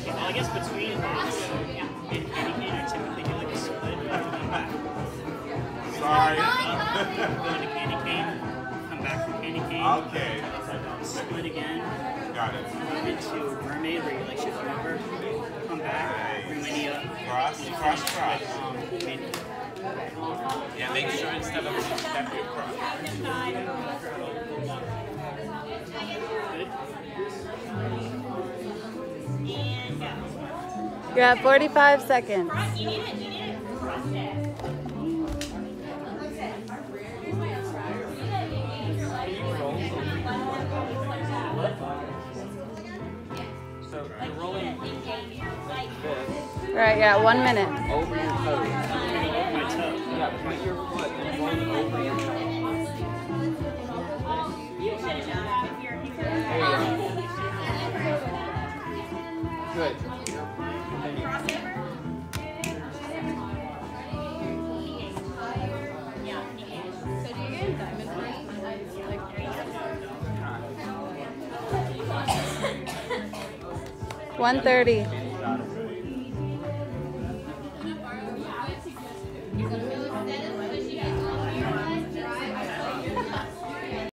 Well, I guess between legs and candy cane, I typically do like a split and come back. Sorry. Go into candy cane, come back from candy cane. Okay. Split again. Got it. Move into mermaid where you like shift over. Come back. Bring my knee up. Cross, cross, cross. Mid. Yeah, make sure instead of step your cross. Good. You're at 45 seconds. So you're rolling this All right, yeah, 1 minute. over your toes. Over my toe. Yeah, put your foot and roll it over your toes. There you go. Good. Continue. One 1:30. Got it.